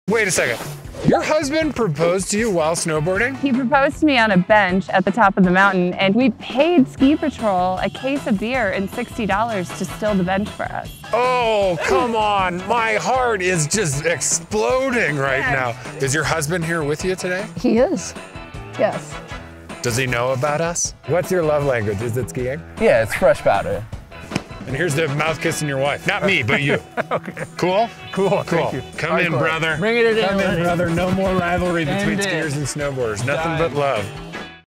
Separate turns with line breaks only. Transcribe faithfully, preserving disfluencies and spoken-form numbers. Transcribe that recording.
Wait a second. Your husband proposed to you while snowboarding?
He proposed to me on a bench at the top of the mountain, and we paid Ski Patrol a case of beer and sixty dollars to still the bench for us.
Oh, come on. My heart is just exploding right now. Is your husband here with you today?
He is, yes.
Does he know about us? What's your love language? Is it skiing?
Yeah, it's fresh powder.
And here's the mouth kissing your wife. Not me, but you.
Okay.
Cool?
Cool,
Cool.
thank you.
Come
Hardcore.
in, brother.
Bring it in.
Come in, brother. No more rivalry
End
between
it.
skiers and snowboarders. Nothing
Done.
but love.